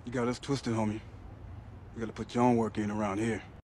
You got us twisted, homie. We gotta put your own work in around here.